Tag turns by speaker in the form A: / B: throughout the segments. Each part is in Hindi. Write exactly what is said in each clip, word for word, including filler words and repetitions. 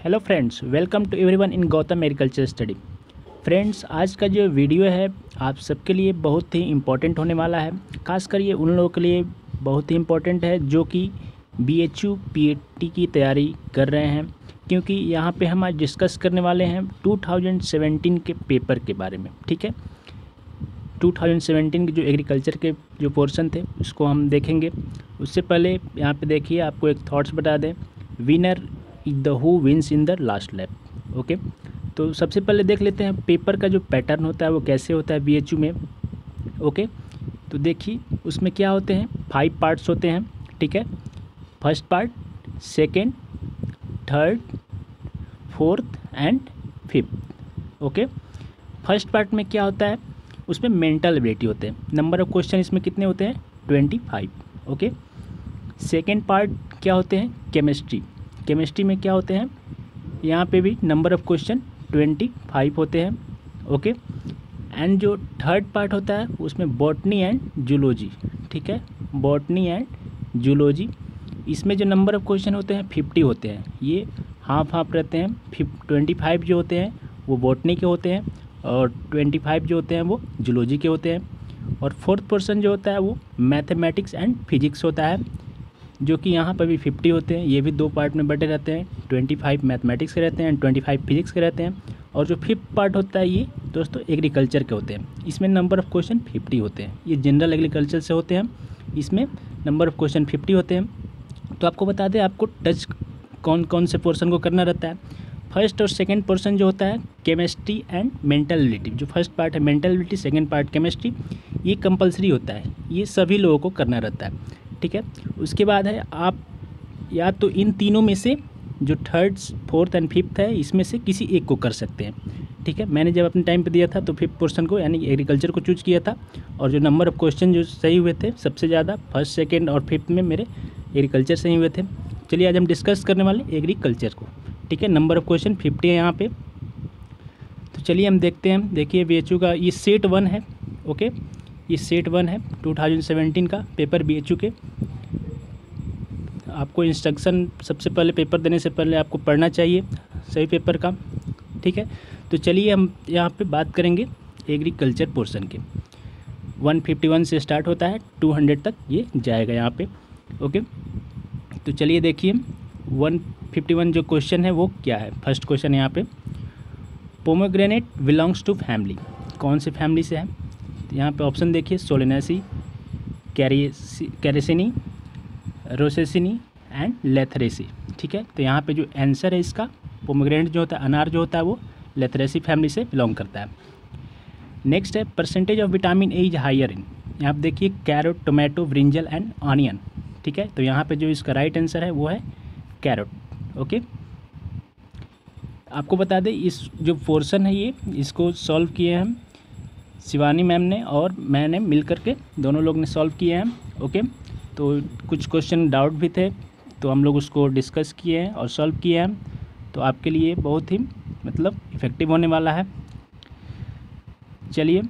A: Hello friends, welcome to everyone in Gautam agriculture study. Friends, आज का जो वीडियो है आप सबके लिए बहुत ही इम्पोर्टेंट होने वाला है। खासकर ये उन लोगों के लिए बहुत ही इम्पोर्टेंट है जो कि B H U P A T की तैयारी कर रहे हैं, क्योंकि यहाँ पे हम आज डिस्कस करने वाले हैं टू थाउजेंड सेवेंटीन के पेपर के बारे में। ठीक है, टू थाउजेंड सेवेंटीन के जो एग्रीकल्चर के जो पोर्शन थे उसको हम देखेंगे। उससे पहले यहाँ पे देखिए, आपको एक थॉट्स बता दें, winner the who wins in the last lap. Okay, तो सबसे पहले देख लेते हैं पेपर का जो पैटर्न होता है वो कैसे होता है बी एच यू में। ओके, तो देखिए उसमें क्या होते हैं, फाइव पार्ट्स होते हैं। ठीक है, first part, second, third, fourth and fifth. Okay, first part में क्या होता है, उसमें मेंटल एबिलिटी होते हैं। नंबर ऑफ क्वेश्चन इसमें कितने होते हैं, twenty five. Okay, second part क्या होते हैं, केमिस्ट्री। केमिस्ट्री में क्या होते हैं, यहाँ पे भी number of question twenty five होते हैं। ओके, एंड जो थर्ड पार्ट होता है उसमें बॉटनी एंड जूलॉजी। ठीक है, बॉटनी एंड जूलॉजी, इसमें जो नंबर ऑफ क्वेश्चन होते हैं फिफ्टी होते हैं। ये हाफ हाफ रहते हैं, फिफ ट्वेंटी फाइव जो होते हैं वो बॉटनी के होते हैं और ट्वेंटी फाइव जो होते हैं वो जूलॉजी के होते हैं। और फोर्थ पोर्शन जो होता है वो मैथमेटिक्स एंड फिजिक्स होता है, जो कि यहाँ पर भी फिफ्टी होते हैं। ये भी दो पार्ट में बटे रहते हैं, ट्वेंटी फाइव मैथमेटिक्स के रहते हैं एंड ट्वेंटी फाइव फिजिक्स के रहते हैं। और जो फिफ्थ पार्ट होता है ये दोस्तों एग्रीकल्चर के होते हैं, इसमें नंबर ऑफ़ क्वेश्चन फिफ्टी होते हैं। ये जनरल एग्रीकल्चर से होते हैं, इसमें नंबर ऑफ़ क्वेश्चन फिफ्टी होते हैं। तो आपको बता दें आपको टच कौन कौन से पोर्शन को करना रहता है। फर्स्ट और सेकेंड पोर्शन जो होता है केमिस्ट्री एंड मेंटल एबिलिटी, जो फर्स्ट पार्ट है mental ability, second part chemistry, ये कंपलसरी होता है, ये सभी लोगों को करना रहता है। ठीक है, उसके बाद है आप या तो इन तीनों में से जो थर्ड, फोर्थ एंड फिफ्थ है इसमें से किसी एक को कर सकते हैं। ठीक है, मैंने जब अपने टाइम पे दिया था तो फिफ्थ पोर्शन को यानी एग्रीकल्चर को चूज किया था, और जो नंबर ऑफ क्वेश्चन जो सही हुए थे सबसे ज़्यादा फर्स्ट, सेकेंड और फिफ्थ में मेरे एग्रीकल्चर सही हुए थे। चलिए आज हम डिस्कस करने वाले एग्रीकल्चर को। ठीक है, नंबर ऑफ क्वेश्चन फिफ्टी है यहाँ पे, तो चलिए हम देखते हैं। देखिए बी एच यू का ये सेट वन है। ओके, ये सेट वन है टू थाउजेंड सेवेंटीन का पेपर बी एच यू के। आपको इंस्ट्रक्शन सबसे पहले पेपर देने से पहले आपको पढ़ना चाहिए सही पेपर का। ठीक है, तो चलिए हम यहाँ पे बात करेंगे एग्रीकल्चर पोर्शन के। वन फिफ्टी वन से स्टार्ट होता है, टू हंड्रेड तक ये जाएगा यहाँ पे। ओके, तो चलिए देखिए वन फिफ्टी वन जो क्वेश्चन है वो क्या है। फर्स्ट क्वेश्चन यहाँ पे, पोमोग्रेनेट बिलोंग्स टू फैमिली, कौन सी फैमिली से है। तो यहाँ पे ऑप्शन देखिए, सोलेनेसी, कैरिसी कैरेसिनी, रोसेसिनी एंड लेथरेसी। ठीक है, तो यहाँ पे जो आंसर है इसका, पोमोग्रेनेट जो होता है, अनार जो होता है वो लेथरेसी फैमिली से बिलोंग करता है। नेक्स्ट है percentage of vitamin A is higher in, यहाँ पे देखिए carrot, tomato, brinjal and onion. ठीक है, तो यहाँ पे जो इसका राइट आंसर है वो है कैरोट। ओके, आपको बता दें इस जो पोर्शन है ये इसको सॉल्व किए हैं हम, शिवानी मैम ने और मैंने मिल कर के दोनों लोग ने सॉल्व किए हैं। ओके, तो कुछ क्वेश्चन डाउट भी थे तो हम लोग उसको डिस्कस किए हैं और सॉल्व किए हैं, तो आपके लिए बहुत ही मतलब इफ़ेक्टिव होने वाला है। चलिए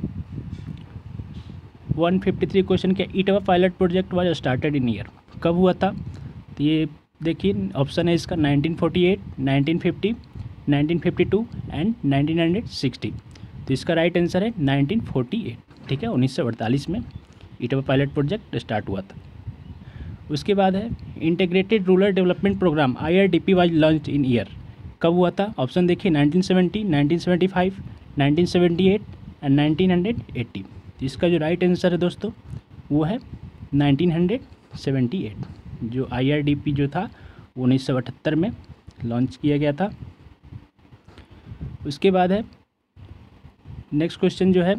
A: वन फिफ्टी थ्री क्वेश्चन के, Etawah pilot project was started in year, कब हुआ था। तो ये देखिए ऑप्शन है इसका nineteen forty eight, nineteen fifty, nineteen fifty two and nineteen sixty. तो इसका राइट आंसर है नाइनटीन फोर्टी एट। ठीक है, उन्नीस सौ अड़तालीस में इटवा पायलट प्रोजेक्ट स्टार्ट हुआ था। उसके बाद है integrated rural development programme I R D P was launched in year, कब हुआ था। ऑप्शन देखिए nineteen seventy, nineteen seventy five, nineteen seventy eight and nineteen eighty. तो इसका जो राइट आंसर है दोस्तों वो है नाइनटीन सेवेंटी एट। जो आई आर डी पी जो था वो उन्नीस सौ अठहत्तर में लॉन्च किया गया था। उसके बाद है नेक्स्ट क्वेश्चन जो है,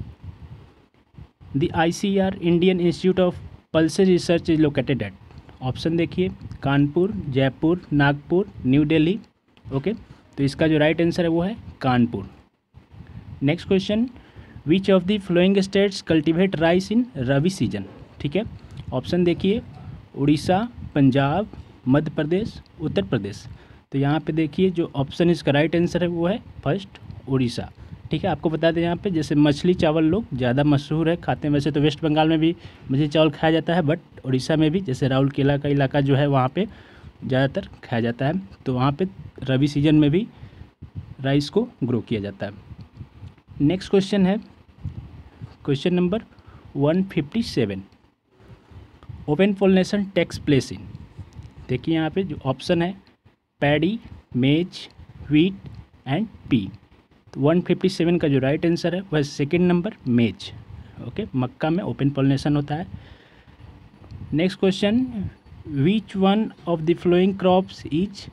A: the I C R Indian institute of pulses research is located at, option देखिए कानपुर, जयपुर, नागपुर, न्यू दिल्ली। ओके, तो इसका जो राइट आंसर है वो है Kanpur. Next question, which of the flowing states cultivate rice in rabi season. ठीक है, ऑप्शन देखिए उड़ीसा, पंजाब, मध्य प्रदेश, उत्तर प्रदेश। तो यहाँ पे देखिए जो ऑप्शन इसका राइट आंसर है वो है फर्स्ट उड़ीसा। ठीक है, आपको बता दें यहाँ पे जैसे मछली चावल लोग ज़्यादा मशहूर है खाते हैं, वैसे तो वेस्ट बंगाल में भी मछली चावल खाया जाता है, बट उड़ीसा में भी जैसे राउरकेला का इलाका जो है वहाँ पे ज़्यादातर खाया जाता है। तो वहाँ पे रबी सीजन में भी राइस को ग्रो किया जाता है। नेक्स्ट क्वेश्चन है question number one fifty seven. Open pollination takes place in, देखिए यहाँ पे जो ऑप्शन है paddy, maize, wheat and pea. तो वन फिफ्टी सेवन का जो राइट आंसर है वह सेकेंड नंबर मेज। ओके, मक्का में ओपन पोलिनेशन होता है। Next question, which one of the following crops is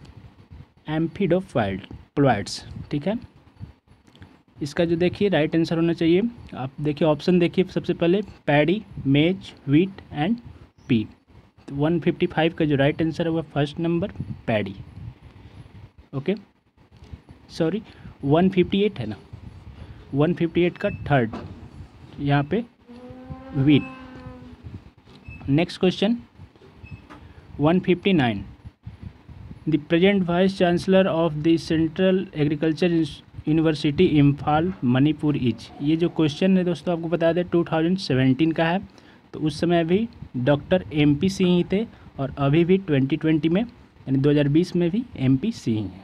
A: amphidiploids, ठीक है। इसका जो देखिए राइट आंसर होना चाहिए, आप देखिए ऑप्शन देखिए सबसे पहले paddy, maize, wheat and pea. तो वन फिफ्टी फाइव का जो राइट आंसर है वह first number paddy. Okay sorry one fifty eight है ना, वन फिफ्टी एट का थर्ड यहाँ पे wheat. Next question one fifty nine. The present vice chancellor of the central agriculture university Imphal Manipur is. ये जो क्वेश्चन है दोस्तों आपको बता दें टू थाउजेंड सेवेंटीन का है। तो उस समय भी डॉक्टर एम पी सिंह ही थे और अभी भी ट्वेंटी ट्वेंटी में यानी दो हज़ार बीस में भी एम पी सिंह हैं।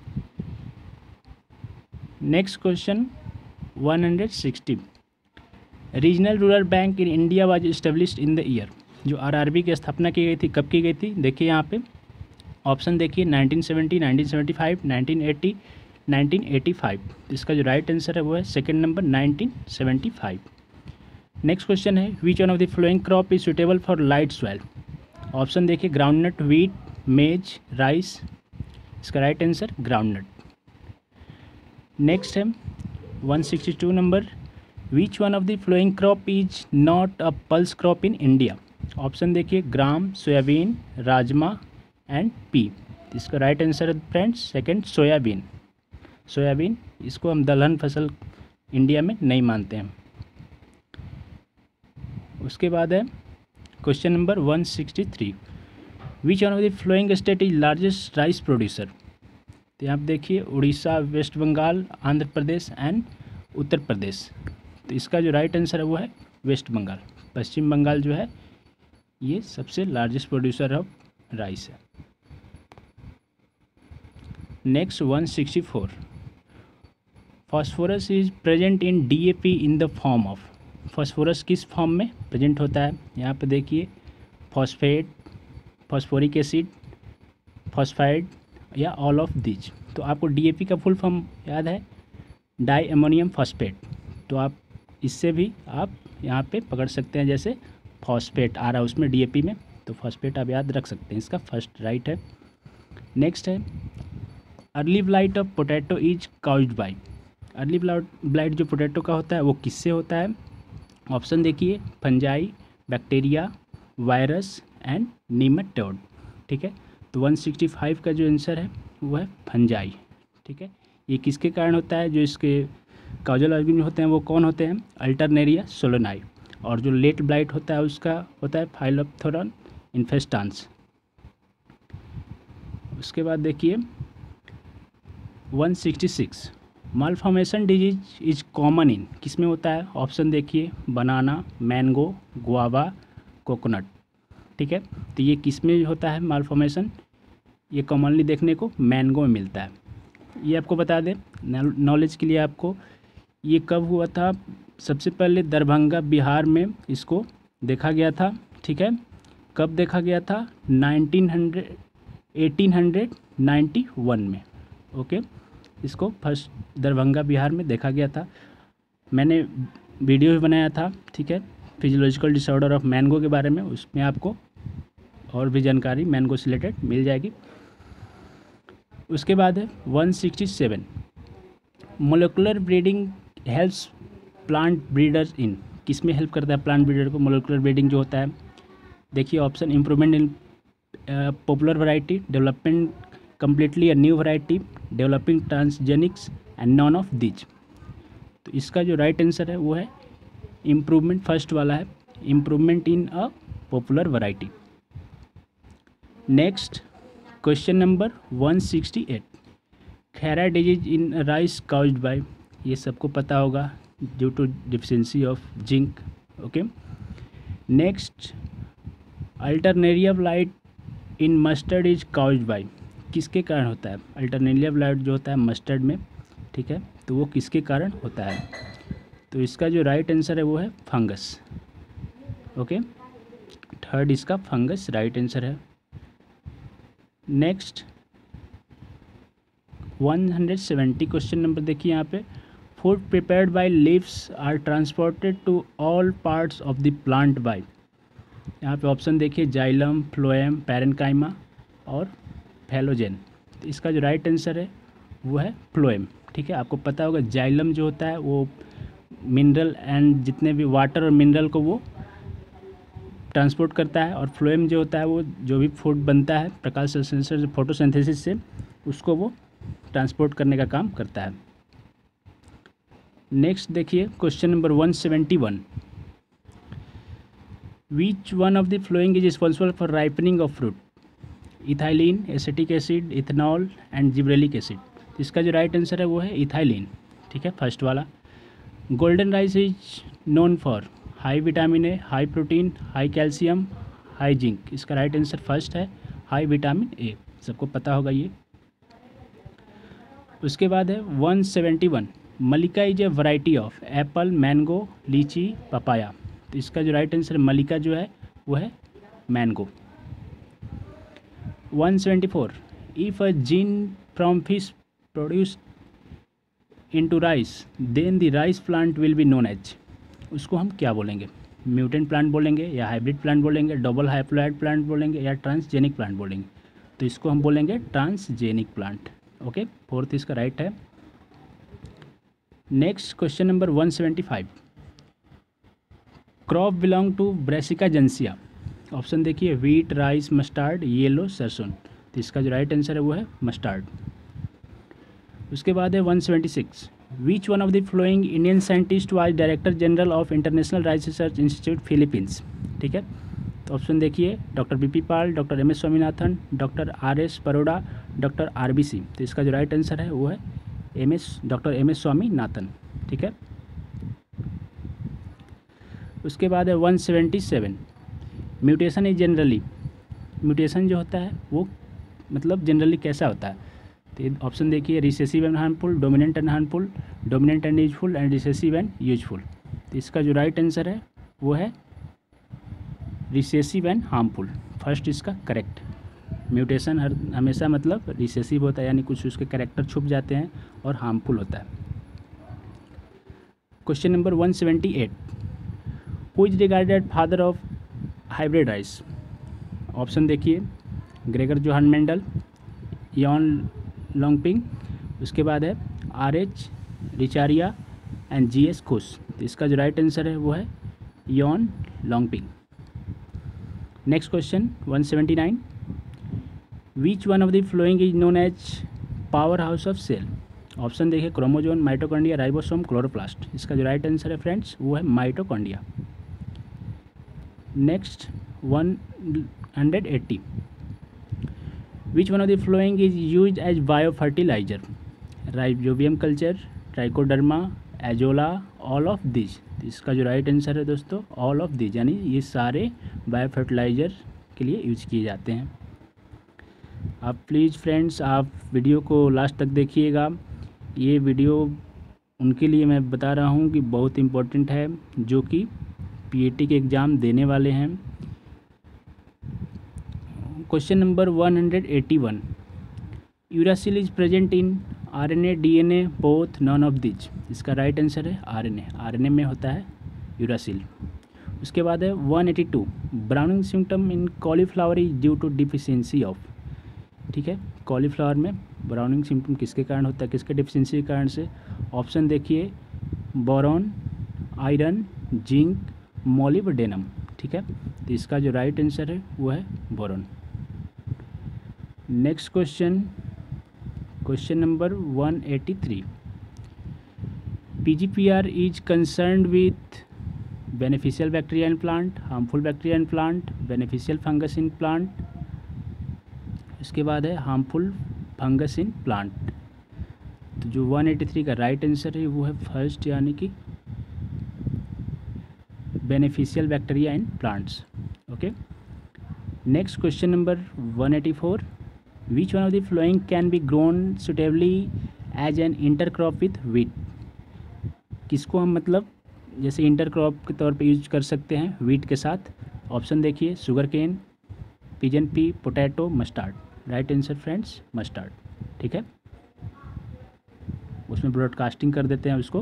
A: Next question one hundred sixty. Regional rural bank in India was established in the year. जो आर आर बी की स्थापना की गई थी कब की गई थी, देखिए यहाँ पे ऑप्शन देखिए nineteen seventy, nineteen seventy five, nineteen eighty, nineteen eighty five. इसका जो राइट आंसर है वो है second number nineteen seventy five. Next question है which one of the following crop is suitable for light soil. Option देखिए ग्राउंडनट, व्हीट, मेज, राइस। इसका राइट आंसर ग्राउंडनट। नेक्स्ट है one sixty two number, which one of the following crop is not a pulse crop in India. Option देखिए gram, soybean, rajma and pea. इसका राइट आंसर है फ्रेंड्स सेकंड सोयाबीन। सोयाबीन इसको हम दलहन फसल इंडिया में नहीं मानते हैं। उसके बाद है question number one sixty three. Which one of the following state is largest rice producer. तो यहाँ आप देखिए उड़ीसा, वेस्ट बंगाल, आंध्र प्रदेश एंड उत्तर प्रदेश। तो इसका जो राइट आंसर है वो है वेस्ट बंगाल। पश्चिम बंगाल जो है ये सबसे लार्जेस्ट प्रोड्यूसर ऑफ राइस है। Next one sixty four. Phosphorus is present in D A P in the form of. Phosphorus किस फॉर्म में प्रेजेंट होता है, यहाँ पे देखिए फॉस्फेट, फॉस्फोरिक एसिड, फॉस्फाइड या ऑल ऑफ दीज। तो आपको डी ए पी का फुल फॉर्म याद है डाई अमोनियम फॉस्फेट। तो आप इससे भी आप यहाँ पे पकड़ सकते हैं, जैसे फॉस्फेट आ रहा है उसमें डी ए पी में, तो फॉस्फेट आप याद रख सकते हैं। इसका फर्स्ट राइट है। नेक्स्ट है early blight of potato is caused by. Early blight जो पोटैटो का होता है वो किससे होता है। ऑप्शन देखिए fungi, bacteria, virus and nematode, ठीक है। तो वन सिक्सटी फाइव का जो आंसर है वो है फंजाई, ठीक है। ये किसके कारण होता है, जो इसके काउजल ऑर्गेनिज्म होते हैं वो कौन होते हैं, अल्टरनेरिया सोलोनाई। और जो लेट ब्लाइट होता है उसका होता है फाइलोप्थोरन इन्फेस्टांस। उसके बाद देखिए one sixty six. Malformation disease is common in, किस में होता है। ऑप्शन देखिए बनाना, मैंगो, गुआवा, कोकोनट, ठीक है। तो ये किस में होता है मालफॉर्मेशन, ये कॉमनली देखने को मैंगो में मिलता है। ये आपको बता दें नॉलेज के लिए आपको, ये कब हुआ था, सबसे पहले दरभंगा बिहार में इसको देखा गया था, ठीक है। कब देखा गया था, nineteen hundred eighteen hundred ninety one में, ओके। इसको फर्स्ट दरभंगा बिहार में देखा गया था। मैंने वीडियो भी बनाया था, ठीक है, फिजियोलॉजिकल डिसऑर्डर ऑफ मैंगो के बारे में। उसमें आपको और भी जानकारी मैंगो से रिलेटेड मिल जाएगी। उसके बाद है one sixty seven. Molecular breeding helps plant breeders in, किस में हेल्प करता है प्लांट ब्रीडर को मोलिकुलर ब्रीडिंग जो होता है। देखिए option improvement in popular variety, development completely a new variety, developing transgenics and none of these. तो इसका जो राइट आंसर है वो है इम्प्रूवमेंट, फर्स्ट वाला है improvement in a popular variety. Next question number one sixty eight. Khaira disease in rice caused by, ये सबको पता होगा, due to deficiency of zinc, okay. Next alternaria blight in mustard is caused by, किसके कारण होता है? अल्टरनेरिया ब्लड जो होता है मस्टर्ड में, ठीक है, तो वो किसके कारण होता है? तो इसका जो राइट आंसर है वो है फंगस। ओके, थर्ड इसका फंगस राइट आंसर है। Next one hundred seventy question number देखिए यहाँ पे, food prepared by leaves are transported to all parts of the plant by, यहाँ पे ऑप्शन देखिए जाइलम, फ्लोएम, पैरेन्काइमा और फैलोजेन। तो इसका जो राइट आंसर है वो है फ्लोएम। ठीक है, आपको पता होगा जाइलम जो होता है वो मिनरल एंड जितने भी वाटर और मिनरल को वो ट्रांसपोर्ट करता है, और फ्लोएम जो होता है वो जो भी फूड बनता है प्रकाश संश्लेषण से, फोटोसिंथेसिस से, उसको वो ट्रांसपोर्ट करने का काम करता है। नेक्स्ट देखिए question number one seventy one, which one of the following is responsible for ripening of fruit? Ethylene, acetic acid, ethanol and gibberellic acid. इसका जो राइट आंसर है वो है इथाइलिन। ठीक है, फर्स्ट वाला। Golden rice is known for high vitamin A, high protein, high calcium, high zinc. इसका राइट आंसर फर्स्ट है हाई विटामिन ए, सबको पता होगा ये। उसके बाद है one seventy one, Mallika is a variety of apple, mango, litchi, papaya. तो इसका जो राइट आंसर मलिका जो है वो है mango. One seventy four, if a gene from fish produce into rice then the rice plant will be known as. उसको हम क्या बोलेंगे? म्यूटेंट प्लांट बोलेंगे, या हाइब्रिड प्लांट बोलेंगे, डबल हाइप्लॉइड प्लांट बोलेंगे, या ट्रांसजेनिक प्लांट बोलेंगे? तो इसको हम बोलेंगे ट्रांसजेनिक प्लांट। ओके, फोर्थ इसका राइट है। Next question number one seventy five, crop belong to brassica juncea. Option देखिए वीट, राइस, मस्टर्ड, येलो, सरसों। तो इसका जो राइट आंसर है वो है मस्टर्ड। उसके बाद है one seventy six, which one of the following Indian scientist was director general of International Rice Research Institute Philippines? ठीक है, तो ऑप्शन देखिए doctor B P Pal, doctor M S Swaminathan, doctor R S Paroda, doctor R B C. तो इसका जो राइट आंसर है वो है M S doctor M S Swaminathan. ठीक है, उसके बाद है one seventy seven, mutation is generally, mutation जो होता है वो मतलब जनरली कैसा होता है? तो ऑप्शन देखिए recessive and harmful, dominant and harmful, dominant and useful and recessive and useful. तो इसका जो राइट आंसर है वो है रिसेसिव एंड हार्मफुल। फर्स्ट इसका करेक्ट। म्यूटेशन हर हमेशा मतलब रिसेसिव होता है, यानी कुछ उसके कैरेक्टर छुप जाते हैं, और हार्मफुल होता है। Question number one seventy eight, who is regarded father of hybrid rice? Option देखिए Gregor Johann Mendel, Yuan Longping, उसके बाद है R H Richharia and G S Khush. तो इसका जो राइट आंसर है वो है Yuan Longping. Next question one seventy nine, which one of the following is known as power house of cell? Option देखिए क्रोमोजोम, माइटोकॉन्ड्रिया, राइबोसोम, क्लोरोप्लास्ट। इसका जो राइट आंसर है फ्रेंड्स वो है mitochondria. Next one hundred eighty, which one of the following is use as bio fertilizer? Rhizobium culture, trichoderma, azolla, all of this. इसका जो राइट आंसर है दोस्तों ऑल ऑफ दिस, यानी ये सारे बायो फर्टिलाइजर के लिए यूज किए जाते हैं। आप प्लीज़ फ्रेंड्स आप वीडियो को लास्ट तक देखिएगा। ये वीडियो उनके लिए मैं बता रहा हूँ कि बहुत इम्पोर्टेंट है, जो कि पीएटी के एग्ज़ाम देने वाले हैं। Question number one hundred eighty one, uracil is present in RNA, DNA, both, none of this. इसका राइट आंसर है आरएनए। आरएनए में होता है यूरासिल। उसके बाद है one eighty two, browning symptom in cauliflower is due to deficiency of. ठीक है, कॉलीफ्लावर में ब्राउनिंग सिम्टम किसके कारण होता है, किसके डिफिशियंसी के कारण से? ऑप्शन देखिए बोरॉन, आयरन, जिंक, मोलिब्डेनम। ठीक है, तो इसका जो राइट आंसर है वो है boron. Next question, question number one eighty three, PGPR is concerned with beneficial bacteria in plant, harmful bacteria in plant, beneficial fungus in plant. इसके बाद है हार्मफुल फंगस इन प्लांट। तो जो वन एटी थ्री का राइट आंसर है वो है फर्स्ट, यानी कि beneficial bacteria in plants. Okay, next question number one eighty four, which one of the following can be grown suitably as an intercrop with wheat. किसको हम मतलब जैसे इंटरक्रॉप के तौर पे यूज कर सकते हैं वीट के साथ। ऑप्शन देखिए, sugar cane, pigeon pea, potato, mustard. Right answer friends mustard. ठीक है, उसमें ब्रॉडकास्टिंग कर देते हैं उसको।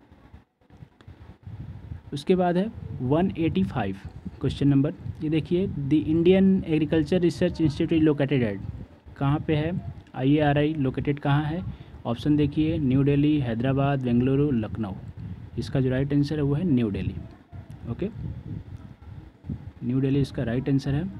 A: उसके बाद है one eighty five question number, ये देखिए, the Indian agricultural research institute located at, कहाँ पे है आई ए आर आई लोकेटेड कहाँ है। ऑप्शन देखिए, न्यू दिल्ली, हैदराबाद, बेंगलुरु, लखनऊ। इसका जो राइट आंसर है वो है new Delhi. Okay, new Delhi इसका राइट आंसर है।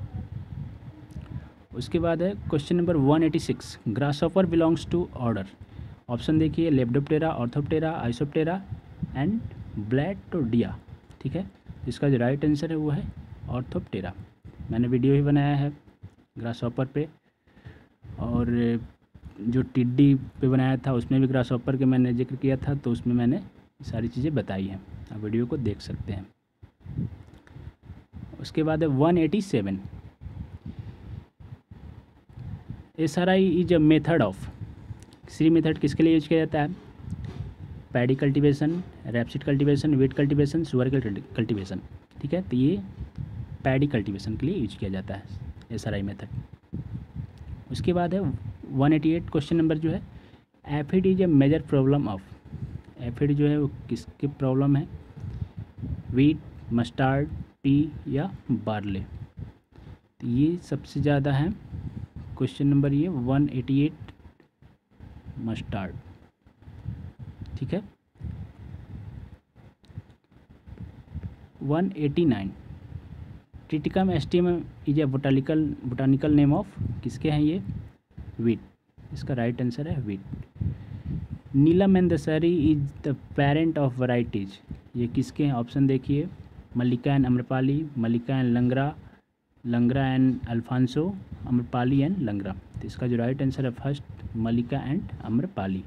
A: उसके बाद है question number one eighty six, grasshopper belongs to order. Option देखिए, lepidoptera, orthoptera, isoptera and blattodea. ठीक है, इसका जो राइट आंसर है वो है ऑर्थोप्टेरा। मैंने वीडियो भी बनाया है ग्रासहॉपर पे, और जो टिड्डी पे बनाया था उसमें भी ग्रासहॉपर के मैंने जिक्र किया था, तो उसमें मैंने सारी चीज़ें बताई हैं, आप वीडियो को देख सकते हैं। उसके बाद है one eighty seven, S R I is a method of, सी मेथड किसके लिए यूज किया जाता है। Paddy cultivation, rapeseed cultivation, wheat cultivation, sugar cultivation. ठीक है, तो ये पैडी कल्टीवेशन के लिए यूज किया जाता है एस आर आई मेथड। उसके बाद है one eighty eight question number जो है, aphid is a major problem of, aphid जो है वो किसकी प्रॉब्लम है, वीट, मस्टर्ड, पी या बार्ले। तो ये सबसे ज़्यादा है क्वेश्चन नंबर ये वन एटी एट मस्टर्ड। ठीक है, one eighty nine, triticum aestivum is a botanical botanical name of, किसके हैं ये, वीट। इसका राइट आंसर है wheat. Neelam and Dasheri is the parent of varieties, ये किसके हैं। ऑप्शन देखिए, Mallika and Amrapali, Mallika and Langra, Langra and alphonso, Amrapali and Langra. तो इसका जो राइट आंसर है first, Mallika and Amrapali.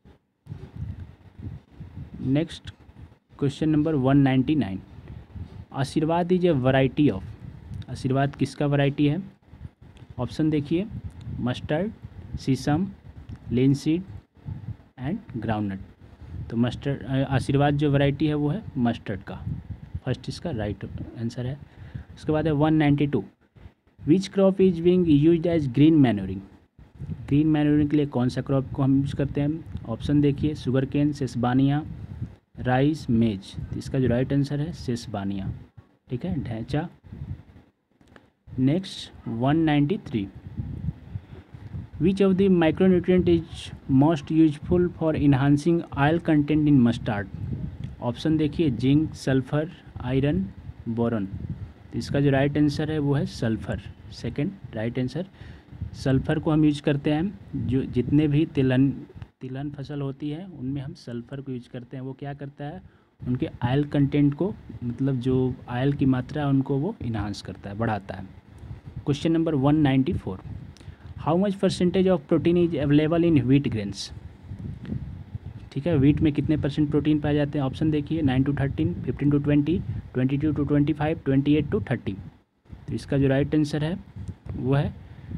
A: Next question number one ninety nine, Ashirwad is a variety of, Ashirwad किसका वैरायटी है। ऑप्शन देखिए, mustard, sesame, linseed and groundnut. तो मस्टर्ड आशीर्वाद जो वैरायटी है वो है मस्टर्ड का, फर्स्ट इसका राइट आंसर है। उसके बाद है one ninety two, which crop is being used as green manuring, green manuring के लिए कौन सा क्रॉप को हम यूज़ करते हैं। ऑप्शन देखिए, शुगर केन, सेसबानिया, राइस, मेज। तो इसका जो राइट आंसर है सेसबानिया। ठीक है, ढैंचा। Next one ninety three, which of the micronutrient is most useful for enhancing oil content in mustard. Option देखिए, जिंक, सल्फर, आयरन, बोरॉन। तो इसका जो राइट आंसर है वो है sulphur, second right answer. Sulphur को हम यूज करते हैं, जो जितने भी तिलहन तिलहन फसल होती है उनमें हम सल्फ़र को यूज करते हैं। वो क्या करता है, उनके आयल कंटेंट को, मतलब जो आयल की मात्रा है उनको वो इन्हांस करता है, बढ़ाता है। Question number one ninety four, how much percentage of protein is available in wheat grains. ठीक है, व्हीट में कितने परसेंट प्रोटीन पाए जाते हैं। ऑप्शन देखिए, nine to thirteen, fifteen to twenty, twenty two to twenty five, twenty eight to thirty. तो इसका जो राइट आंसर है वो है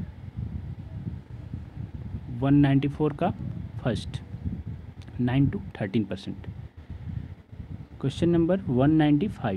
A: वन नाइन्टी फोर का first, nine to thirteen percent. Question number one ninety five,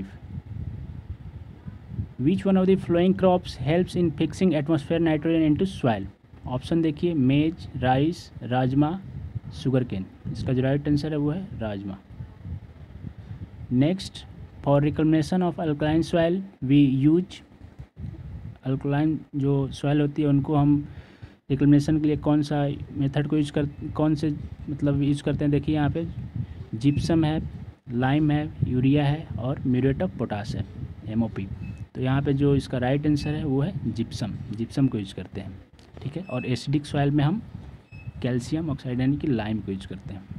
A: which one of the following crops helps in fixing atmosphere nitrogen into soil. Option देखिए, maize, rice, rajma, sugar cane. इसका जो राइट आंसर है वो है rajma. Next, for reclamation of alkaline soil we use, alkaline जो सॉइल होती है उनको हम रिकमेशन के लिए कौन सा मेथड को यूज कर कौन से मतलब यूज करते हैं। देखिए यहाँ पे जिप्सम है, लाइम है, यूरिया है और म्यूरेट ऑफ पोटास है, एम ओ पी। तो यहाँ पे जो इसका राइट आंसर है वो है जिप्सम, जिप्सम को यूज करते हैं। ठीक है, और एसिडिक सॉइल में हम कैल्शियम ऑक्साइड यानी कि लाइम को यूज करते हैं।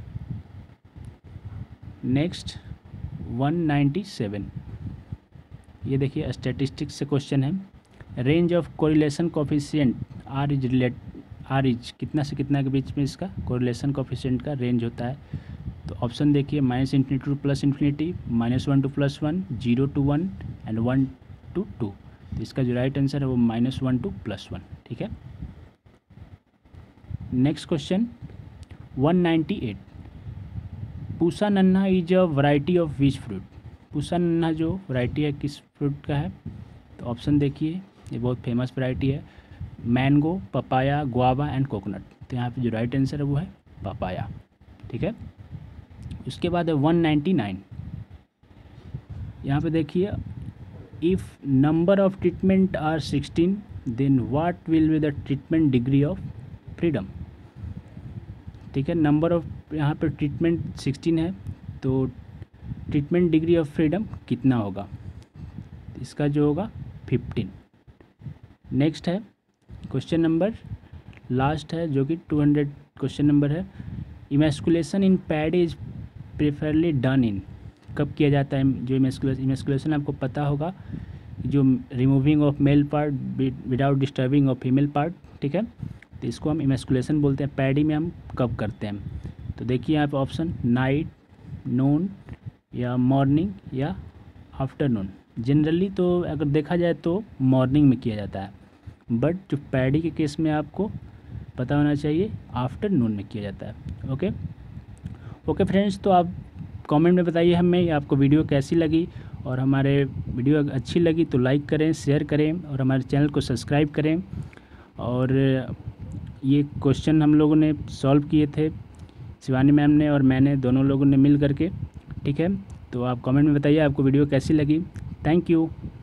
A: नेक्स्ट वन नाइन्टी सेवन, ये देखिए स्टैटिस्टिक्स से क्वेश्चन है, range of correlation coefficient R is relate R is कितना से कितना के बीच में इसका कोरिलेशन कोफिशिएंट का रेंज होता है। तो ऑप्शन देखिए, minus infinity to plus infinity, minus one to plus one, zero to one and one to two. तो इसका जो राइट आंसर है वो minus one to plus one. ठीक है, next question one ninety eight, Pusa Nanha is a variety of which fruit. Pusa Nanha जो वैरायटी है किस फ्रूट का है? तो ऑप्शन देखिए, ये बहुत फेमस वैरायटी है, mango, papaya, guava and coconut. तो यहाँ पे जो राइट आंसर है वो है पपाया। ठीक है, उसके बाद है वन नाइन्टी नाइन, यहाँ पे देखिए, if number of treatment are sixteen then what will be the treatment degree of freedom. ठीक है, नंबर ऑफ यहाँ पे ट्रीटमेंट सिक्सटीन है, तो ट्रीटमेंट डिग्री ऑफ फ्रीडम कितना होगा? इसका जो होगा फिफ्टीन। नेक्स्ट है क्वेश्चन नंबर लास्ट है जो कि टू हंड्रेड क्वेश्चन नंबर है, emasculation in paddy is preferably done in. कब किया जाता है जो इमेस्कुलेशन? इमेस्कुलेशन आपको पता होगा, जो removing of male part without disturbing of female part. ठीक है, तो इसको हम इमेस्कुलेशन बोलते हैं। पैडी में हम कब करते हैं? तो देखिए यहाँ पे ऑप्शन नाइट, नून या मॉर्निंग या आफ्टरनून। जनरली तो अगर देखा जाए तो मॉर्निंग में किया जाता है, बट जो पैडी के केस में आपको पता होना चाहिए आफ्टरनून में किया जाता है। ओके ओके फ्रेंड्स, तो आप कमेंट में बताइए हमें आपको वीडियो कैसी लगी, और हमारे वीडियो अच्छी लगी तो लाइक करें, शेयर करें और हमारे चैनल को सब्सक्राइब करें। और ये क्वेश्चन हम लोगों ने सॉल्व किए थे, शिवानी मैम ने और मैंने, दोनों लोगों ने मिल करके। ठीक है, तो आप कमेंट में बताइए आपको वीडियो कैसी लगी। Thank you.